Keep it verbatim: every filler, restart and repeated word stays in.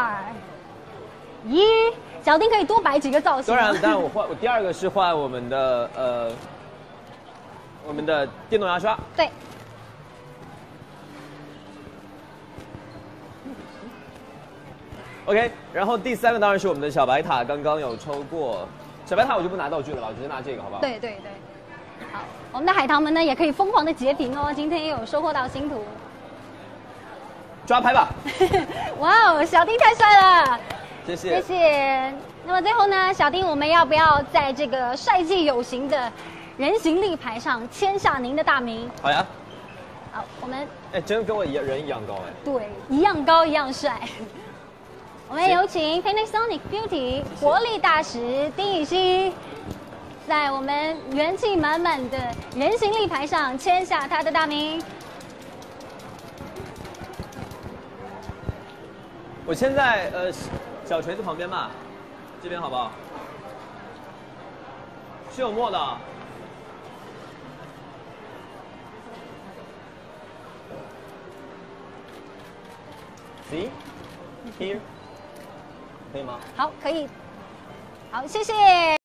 二、一，小丁可以多摆几个造型。 当然，但我换我第二个是换我们的呃，我们的电动牙刷。 对。 OK， 然后第三个当然是我们的小白塔，刚刚有抽过。小白塔我就不拿道具了吧，我直接拿这个好不好？ 对对对。好，我们的海棠们呢也可以疯狂的截屏哦，今天也有收获到新图。 抓拍吧！ 哇哦，小丁太帅了！ 谢谢谢谢。那么最后呢，小丁，我们要不要在这个帅气有型的人形立牌上签下您的大名？ 好呀。 好，我们哎，真的跟我一样人一样高哎。 对，一样高一样帅。我们有请 Panasonic Beauty 活力大使丁以希，在我们元气满满的人形立牌上签下他的大名。 我签在呃小锤子旁边吧，这边好不好？是有墨的。See here， 可以吗？ 好，可以。好，谢谢。